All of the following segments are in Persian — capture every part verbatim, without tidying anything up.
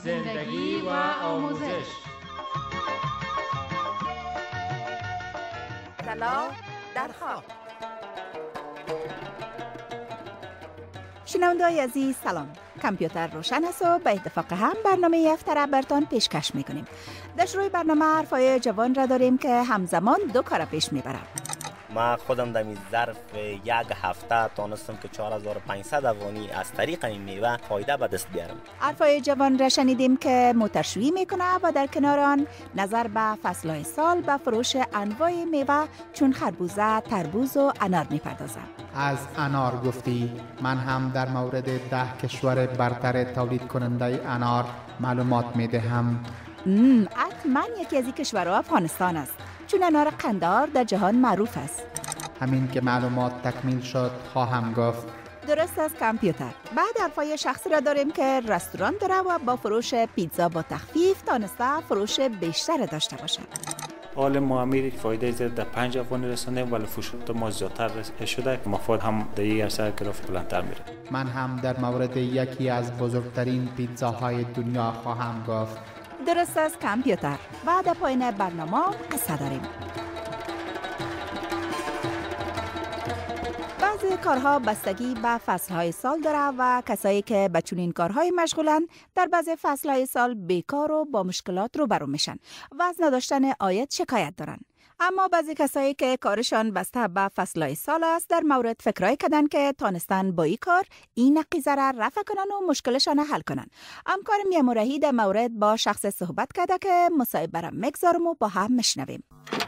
زندگی و آموزش. طلا در خواب. شنونده‌های عزیز سلام. کامپیوتر روشن است و به اتفاق هم برنامه هفتۀ را براتان پیشکش میکنیم. در شروع برنامه حرفای جوان را داریم که همزمان دو کار پیش میبرند. ما خودم در ظرف یک هفته تانستم که چهار هزار و پانصد افغانی از طریق این میوه فایده به دست بیارم. حرفای جوان را شنیدیم که موترشویی میکنه و در کنار آن نظر به فصلهای سال به فروش انواع میوه چون خربوزه، تربوز و انار میپردازه. از انار گفتی، من هم در مورد ده کشور برتر تولید کننده انار معلومات میدهم. حتما یکی از این کشورها افغانستان است، چون انار قندار در جهان معروف است. همین که معلومات تکمیل شد خواهم گفت. درست از کامپیوتر. بعد حرفای شخصی را داریم که رستوران داره و با فروش پیتزا با تخفیف تانسته فروش بیشتر داشته باشد. حال ما امیر فایده زیاد در پنج افغانی رسانده ولی فروش ما زیادتر شده، مفاد هم در یک ارسال گرافت بلندتر میره. من هم در مورد یکی از بزرگترین پیتزاهای دنیا خواهم گفت. درست از کامپیوتر. بعد پایین برنامه قصه داریم. بعضی کارها بستگی به فصلهای سال داره و کسایی که به چنین کارهای مشغولن در بعضی فصلهای سال بیکار و با مشکلات روبرو میشن و از نداشتن عاید شکایت دارن. اما بعضی کسایی که کارشان بسته به فصلهای سال است در مورد فکرای کردن که تانستن با این کار این نقیضه را رفع کنن و مشکلشان حل کنن. همکار میامورهی در مورد با شخص صحبت کرده که مصاحبه را میگذارم و با هم میشنویم.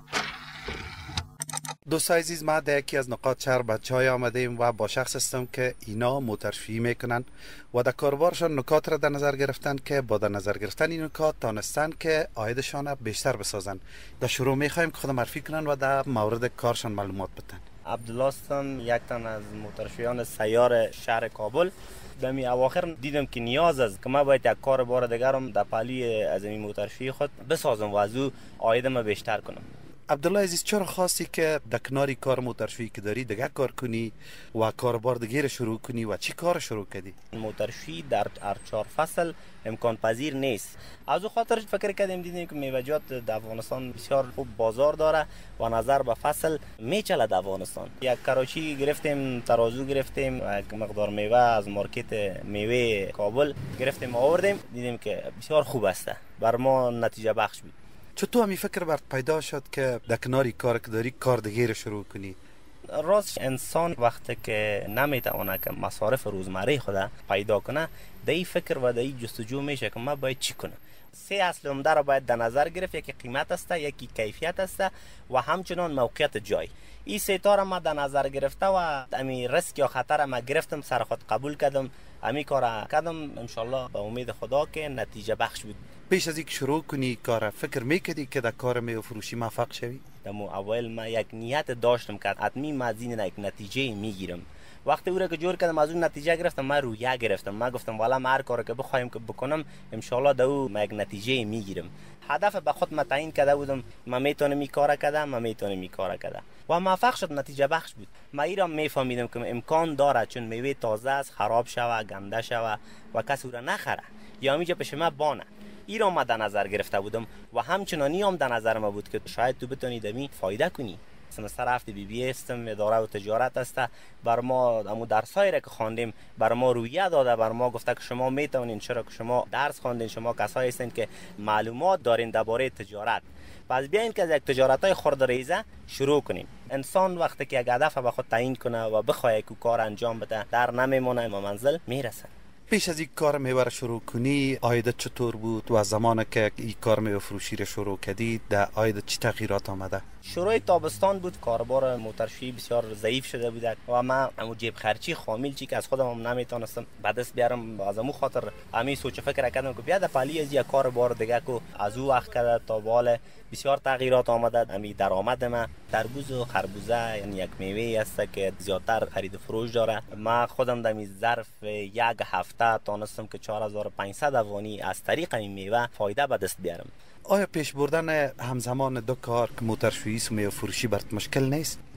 دوستای عزیز، ما در یکی از نکات شهر به چای آمدیم و با شخص هستم که اینا موترشویی میکنن و در کاربارشان نکات را در نظر گرفتن که با در نظر گرفتن این نکات تانستن که عایدشان بیشتر بسازن. در شروع میخوایم که خودم معرفی کنن و در مورد کارشان معلومات بدن. عبدالله هستم، یک تن از موترشویان سیار شهر کابل. در می اواخر دیدم که نیاز است که من باید یک کار بار دیگرم در پالی از این موترشویی خود بسازم و از او عایدم بیشتر کنم. عبدالله عزیز، چرا خواستی که در کناری کار موترشویی که داری دیگه کار کنی و کاربار دیگه شروع کنی و چی کار شروع کردی؟ موترشویی در هر چهار فصل امکان پذیر نیست. از او خاطر فکر کردیم دیدیم که میوه‌جات در افغانستان بسیار خوب بازار داره و نظر به فصل میچله در افغانستان. یک کراچی گرفتیم، ترازو گرفتیم، یک مقدار میوه از مارکت میوه کابل گرفتیم آوردیم، دیدیم که بسیار خوب است، بر ما نتیجه بخش بود. چطور همی فکر برات پیدا شد که در کناری کار که داری کار دیگه رو شروع کنی؟ راست انسان وقتی که نمیتونه که مصارف روزمره خود پیدا کنه، در این فکر و در این جستجو میشه که من باید چی کنم. سه اصل عمده را باید در نظر گرفت، یکی قیمت است، یکی کیفیت است و همچنان موقعیت جای. این سه تا را ما در نظر گرفته و امی ریسک یا خطر ما گرفتم، سر خود قبول کردم، امی کار کردم، ان شاء الله به امید خدا که نتیجه بخش بود. پیش از اینکه شروع کنی کار فکر میکردی که در کار میوه فروشی موفق شوی؟ دمو اول ما یک نیت داشتم که حتمی ما از این یک نتیجه میگیرم. وقتی او را که جور کردم از اون نتیجه گرفتم، من رویه گرفتم، من گفتم والا ما هر کاری که بخوایم که بکنم ان شاء الله دو ما یک نتیجه میگیرم. هدف به خود متعین کرده بودم، ما میتونم این کارا کردم، ما میتونم این کارا کردم و موفق شد، نتیجه بخش بود. ما ایرا میفهمیدم که امکان داره چون میوه تازه است خراب شوه، گنده شوه و کسی او را نخره یا میجا پیش ما بانه. این را ما در نظر گرفته بودم و همچنانی هم در نظر ما بود که شاید تو بتونی دمی فایده کنی. سمستر هفته بی بی هستم، اداره و تجارت است. بر ما امو درسایی را که خواندیم بر ما رویه داده، بر ما گفته که شما میتونین، چرا که شما درس خواندین، شما کسایی هستین که معلومات دارین درباره تجارت، پس بیاین که از یک تجارتای خردریزه شروع کنیم. انسان وقتی که یک هدف به خود تعیین کنه و بخواد که کار انجام بده، در نمیمونه و منزل میرسه. پیش از این کار میوه را شروع کنی عایدت چطور بود و زمانی که این کار میوه فروشی را شروع کردی در عایدت چه تغییرات آمده؟ شروع تابستان بود، کاربار موترشویی بسیار ضعیف شده بود و من امو جیب خرچی خامل چی که از خودم هم نمیتونستم بدست بیارم، از امو خاطر امی سوچ فکر کردم که بیا در پالی از یک کاربار دیگه کو از او وقت کرده تا بال بسیار تغییرات آمده. امی درآمد ما تربوز و خربوزه یعنی یک میوه است که زیادتر خرید و فروش داره. من خودم در ظرف یک هفته تانستم که چهار هزار و پانصد افغانی از طریق این میوه فایده به دست بیارم. آیا پیش بردن همزمان دو کار که موترشویی و میوه فروشی برات مشکل نیست؟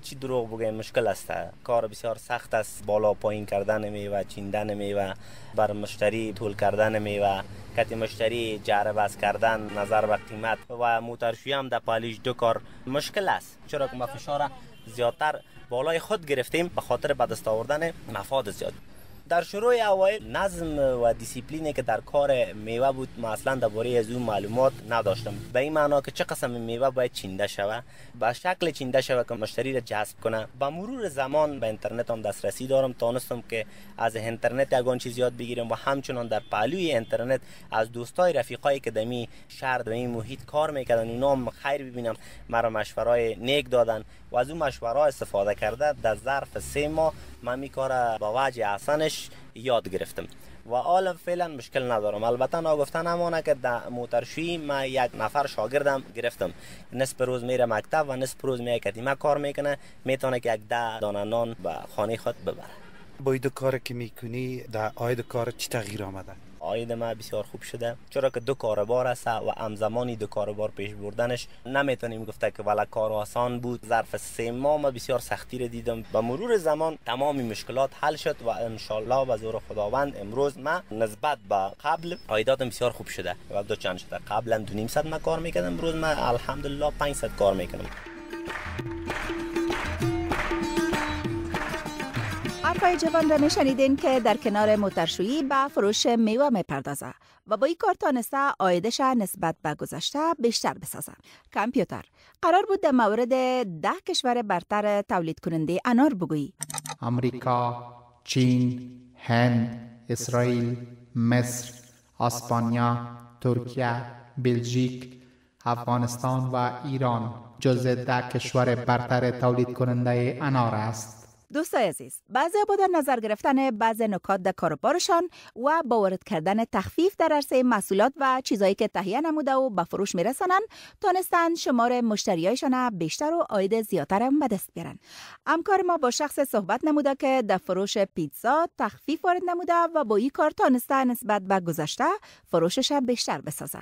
چی دروغ بگیم مشکل است. کار بسیار سخت است، بالا پایین کردن میوه، چیندن میوه، بر مشتری تول کردن میوه، کتی مشتری جعره بس کردن نظر به قیمت و موترشویی هم در پالیش دو کار مشکل است، چرا که ما فشار زیادتر بالای خود گرفتیم به خاطر بدست آوردن مفاد زیاد. در شروع اوایل نظم و دیسیپلینی که در کار میوه بود ما اصلا درباره از اون معلومات نداشتم، به این معنا که چه قسم میوه باید چینده شود، به شکل چینده شود که مشتری را جذب کنه. با مرور زمان به اینترنت هم دسترسی دارم، تانستم که از اینترنت یگان چیز یاد بگیرم و همچنان در پهلوی اینترنت از دوستای رفیقایی که دمی شهر و این محیط کار میکردن اونا هم خیر ببینم مرا مشورای نیک دادن و از اون مشورا استفاده کرده در ظرف سه ماه من می کار با وجه احسنش یاد گرفتم و حالا فعلا مشکل ندارم. البته نگفتن همانه که در موترشویی من یک نفر شاگردم گرفتم، نصف روز میره مکتب و نصف روز میای کدیمه کار میکنه، میتونه که یک ده دانه نان به خانه خود ببره. با این کاری که میکنی در عاید کار چی تغییر آمده؟ عاید ما بسیار خوب شده، چرا که دو کاربار است و همزمانی دو کاربار پیش بردنش نمیتونیم گفته که ولی کار آسان بود. ظرف سه ماه ما بسیار سختی رو دیدم. با مرور زمان تمام مشکلات حل شد و ان شاء الله به زور خداوند امروز ما نسبت به قبل عایداتم بسیار خوب شده. و دو چند شده، قبلا دو نیم صد ما کار میکردم، امروز ما الحمدلله پانصد کار میکنم. حرفای جوان را میشنیدین که در کنار موترشویی به فروش میوه میپردازه و با این کار تانسته عایدش نسبت به گذشته بیشتر بسازه. کامپیوتر قرار بود در مورد ده کشور برتر تولید کننده انار بگویی. امریکا، چین، هند، اسرائیل، مصر، اسپانیا، ترکیه، بلژیک، افغانستان و ایران جزو ده کشور برتر تولید کننده انار است. دوستای عزیز، بعضی با در نظر گرفتن بعضی نکات در کاروبارشان و با وارد کردن تخفیف در عرصه محصولات و چیزایی که تهیه نموده و به فروش میرسانن تانستن شمار مشتریایشان بیشتر و عاید زیادتر هم بدست بیارن. همکار ما با شخص صحبت نموده که در فروش پیتزا تخفیف وارد نموده و با این کار تانسته نسبت به گذشته فروشش بیشتر بسازه.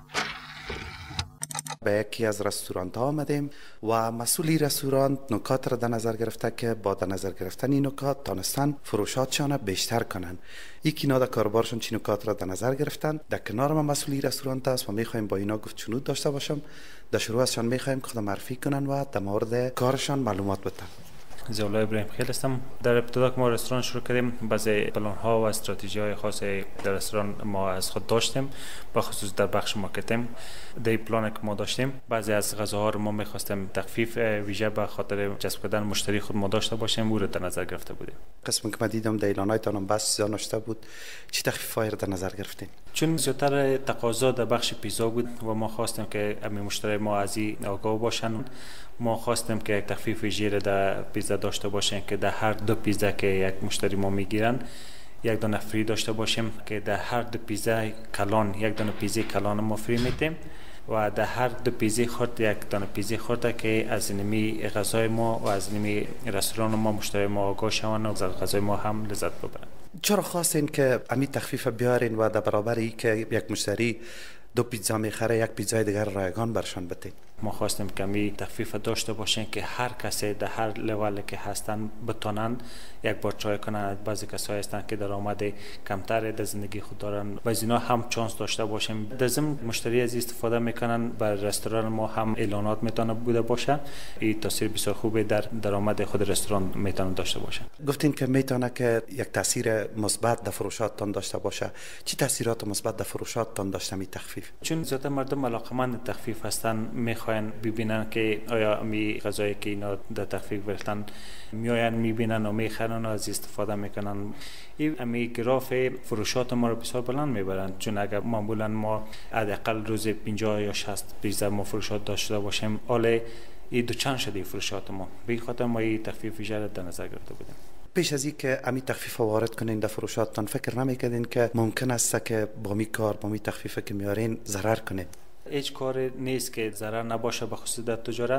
به یکی از رستوران ها آمدیم و مسئولی رستوران نکات را در نظر گرفته که با در نظر گرفتن این نکات تانستن فروشاتشان بیشتر کنن. یکی اینا در کاربارشون چی نکات را در نظر گرفتن. در کنار ما مسئولی رستوران است و میخوایم با اینا گفتگو داشته باشم. در شروع ازشان میخوایم که خود معرفی کنن و در مورد کارشان معلومات بدن. زیادتری ابراهیم خیل هستم. در ابتدا که ما رستوران شروع کردیم بعضی پلان ها و استراتژی های خاصی در رستوران ما از خود داشتیم، به خصوص در بخش مارکتینگ. در پلان که ما داشتیم بعضی از غذاها رو ما می‌خواستیم تخفیف ویژه به خاطر جذب کردن مشتری خود ما داشته باشیم، او رو در نظر گرفته بودیم. قسمی که من دیدم در اعلاناتتان بس چیزا نوشته بود، چی تخفیفایی در نظر گرفتین؟ چون زیادتر تقاضا در بخش پیزا بود و ما خواستیم که همین مشتری ما از این آگاه باشن، ما خواستیم که یک تخفیف ویژه در پیزا داشته باشیم که در هر دو پیزا که یک مشتری ما میگیرن یک دانه فری داشته باشیم، که در هر دو پیزا کلان یک دانه پیزا کلان ما فری میتیم و در هر دو پیزا خورد یک دانه پیزا خورده که از نمی غذای ما و از نمی رستوران ما مشتری ما آگاه شوند و از غذای ما هم لذت ببرن. چرا خواستین که امی تخفیف بیارین و در برابر ای که یک مشتری دو پیتزا میخره یک پیتزای دیگر رایگان برشان بده؟ ما خواستیم که می تخفیف داشته باشین که هر کسی در هر لول که هستن بتونن یک بار ترای کنن. بعضی کسایی هستن که درآمد کمتر در زندگی خود دارن و از اینا هم چانس داشته باشیم. در ضمن مشتری از استفاده میکنن، بر رستوران ما هم اعلانات میتونه بوده باشه. این تاثیر بسیار خوبی در درآمد خود رستوران میتونه داشته باشه. گفتین که میتونه که یک تاثیر مثبت در فروشاتتان داشته باشه. چی تاثیرات مثبت در فروشاتتان داشته می تخفیف؟ چون زیاد مردم علاقمند تخفیف هستن، میخواین ببینن که آیا می غذایی که اینا در تخفیف گرفتن میاین میبینن و میخرن و از استفاده میکنن. این امی گراف فروشات ما رو بسیار بلند میبرن، چون اگر معمولا ما حداقل روز پنجاه یا شصت پیزا ما فروشات داشته باشیم، حالا این دو چند شده فروشات ما. به خاطر ما این تخفیف ویژه در نظر گرفته بودیم. پیش از اینکه امی تخفیف وارد کنین در فروشاتتان فکر نمیکردین که ممکن است که با می کار با می تخفیف که میارین ضرر کنه؟ هیچ کار نیست که ضرر نباشه، به خصوص در تجارت.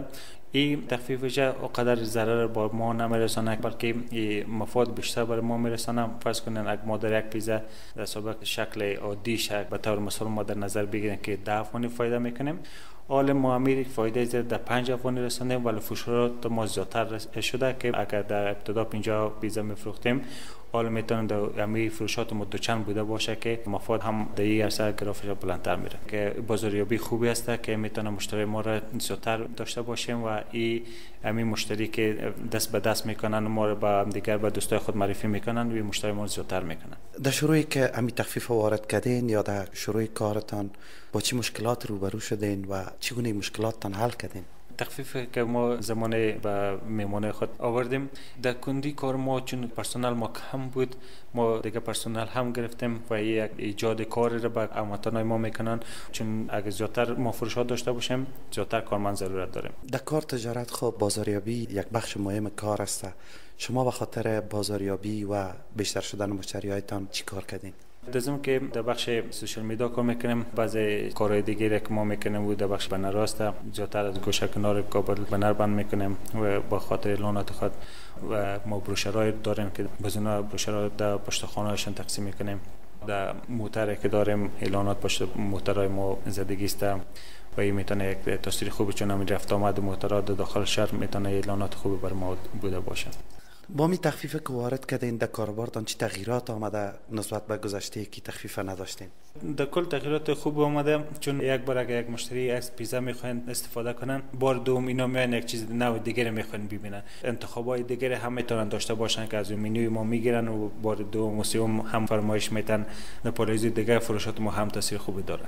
این تخفیف ویژه اونقدر ضرر با ما نمیرسانه، بلکه مفاد بیشتر برای ما میرسانه. فرض کنین اگه ما در یک پیزا در سابق شکل عادی شک به طور مثال ما در نظر بگیریم که ده افغانی فایده میکنیم، حال ما امیر فایده زیر در پنج افغانی رسانیم، ولی فروشات ما زیادتر شده که اگر در ابتدا پنجاه پیزا میفروختیم، حالا میتونه در امی فروشات ما دوچند بوده باشه که مفاد هم در این عرصه گرافش بلندتر میره، که بازاریابی خوبی است که میتونه مشتری ما را زیادتر داشته باشیم و این امی مشتری که دست به دست میکنن ما را با دیگر به دوستای خود معرفی میکنن و مشتری ما زیادتر میکنن. در شروعی که امی تخفیف وارد کردین یا در شروع کارتان با چه مشکلات روبرو شدین و چگونه مشکلاتتان حل کردین؟ تخفیف که ما زمانه به میمانه خود آوردیم، در کندی کار ما چون پرسنل ما کم بود، ما دیگه پرسنل هم گرفتیم و یک ایجاد کاری را به هموطنای ما میکنن، چون اگه زیادتر ما فروشات داشته باشیم زیادتر کارمند ضرورت داریم. در کار تجارت خب بازاریابی یک بخش مهم کار است. شما به خاطر بازاریابی و بیشتر شدن مشتریایتان چی کار کردین؟ لازم که در بخش سوشال میدیا کار میکنیم، بعضی کارهای دیگه که ما میکنیم و در بخش بنر است، زیادتر از گوشه کنار کابل بنر بند میکنیم و با خاطر اعلانات خود و ما بروشرای داریم که بزنا بروشرها در پشت خانه‌شون تقسیم میکنیم. در موتر که داریم اعلانات پشت موترهای ما زدگی است و این میتونه یک تاثیر خوبی، چون همین رفت آمد موترها در داخل شهر میتونه اعلانات خوبی بر ما بوده باشه. با می تخفیف که وارد کردین در کاربارتان چه تغییرات آمده نسبت به گذشته که تخفیف نداشتین؟ در کل تغییرات خوب آمده، چون یک بار اگه یک مشتری از پیزا میخواین استفاده کنن، بار دوم اینا میان یک چیز نو دیگه میخواین ببینن، انتخابای دیگه هم میتونن داشته باشن که از منوی ما میگیرن و بار دوم و سوم هم فرمایش میتن در پالیزی دیگه فروشات ما هم تاثیر خوبی داره.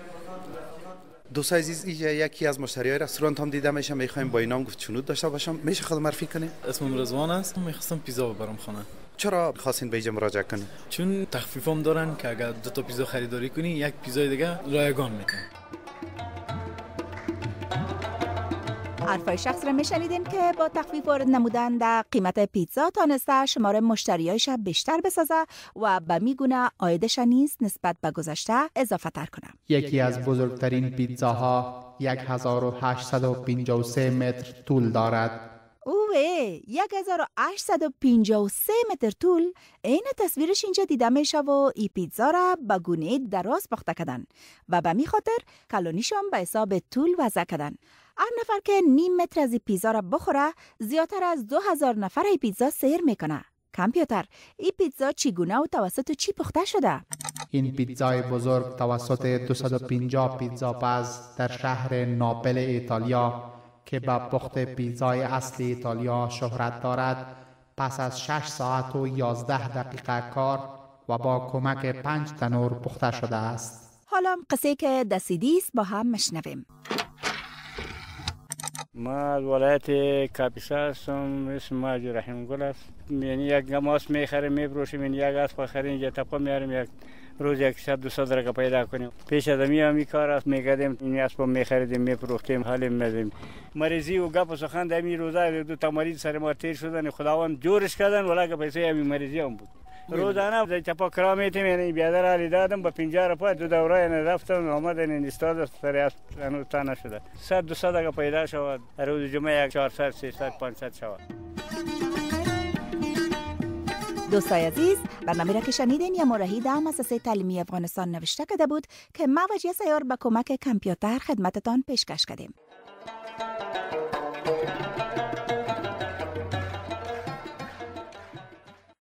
دوستای عزیز، اینجا یکی از مشتریای رستوران هم دیده میشه، میخوایم با اینام گفت چنود داشته باشم. میشه خود معرفی کنید؟ اسمم رضوان است، میخواستم پیزا ببرم خانه. چرا خواستین به اینجا مراجعه کنید؟ چون تخفیفام دارن که اگر دو تا پیزا خریداری کنی یک پیزای دیگه رایگان میدن. حرفای شخص را میشنیدین که با تخفیف وارد نمودن در قیمت پیتزا تانسته شمار مشتریایش بیشتر بسازه و به میگونه عایدش نیز نسبت به گذشته اضافه تر کنه. یکی از بزرگترین پیتزاها یک هزار و هشتصد و پنجاه و سه متر طول دارد. اوه، یک هزار و هشتصد و پنجاه و سه متر طول. این تصویرش اینجا دیده میشه و ای پیتزا را به گونه دراز پخته کردن و به می خاطر کالونیشم به حساب طول وضع کردن. هر نفر که نیم متر از ای پیتزا را بخوره زیادتر از دو هزار نفر ای پیتزا سیر میکنه. کامپیوتر، ای پیتزا چگونه و توسط چی پخته شده؟ این پیتزای بزرگ توسط دویست و پنجاه پیتزا پز در شهر ناپل ایتالیا که با پخت پیتزای اصلی ایتالیا شهرت دارد، پس از شش ساعت و یازده دقیقه کار و با کمک پنج تنور پخته شده است. حالا قصه که دسیدی است با هم مشنویم. ما از ولایت کاپیسا هستم، اسم ما رحیم گل است. یعنی یک ماست میخریم میبروشیم، یعنی یک اسب خریم اینجا تپا میاریم، یک روز یک صد دو صد رقم پیدا کنیم. پیش از می هم کار است میکردیم، این اسب میخریدیم میفروختیم، حال میدیم. مریضی و گپ و سخن در این روزا دو تا مریض سر ما تیر شدن، خداوند جورش کردن، ولی پیسه همین مریضی هم بود. روزانه در چپا کرا میتیم، یعنی بیادر علی دادم با پنجاه روپیه دو دوره رفتم آمدن این استاد سر اسب هنوز تا نشده. صد دو صد رقم پیدا شود، روز جمعه یک چهارصد سیصد پانصد شود. دوستای عزیز، برنامه را که شنیدین یا مرهی در مؤسسه تعلیمی افغانستان نوشته کرده بود که ما وجه سیار با کمک کامپیوتر خدمتتان پیشکش کردیم.